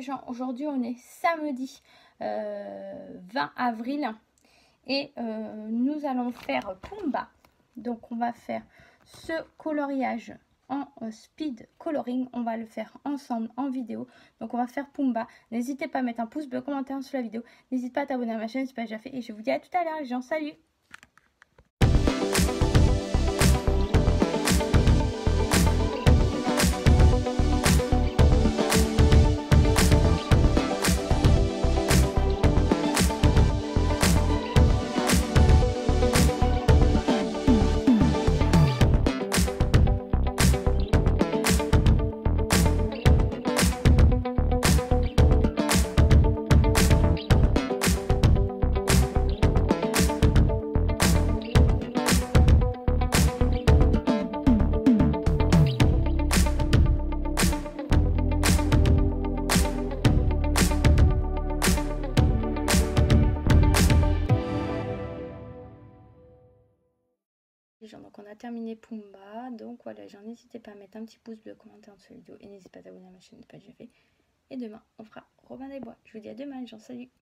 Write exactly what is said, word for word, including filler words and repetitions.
gens, aujourd'hui on est samedi euh, vingt avril et euh, nous allons faire Pumba. Donc on va faire ce coloriage en euh, speed coloring, on va le faire ensemble en vidéo. Donc on va faire Pumba. N'hésitez pas à mettre un pouce bleu, commentaire sur la vidéo. N'hésitez pas à t'abonner à ma chaîne si ce n'est pas déjà fait. Et je vous dis à tout à l'heure les gens, salut! Donc on a terminé Pumba, donc voilà les gens, n'hésitez pas à mettre un petit pouce bleu, commentaire en dessous de la vidéo et n'hésitez pas à t'abonner à ma chaîne si ce n'est pas déjà fait. Et demain on fera Robin des Bois. Je vous dis à demain les gens, salut!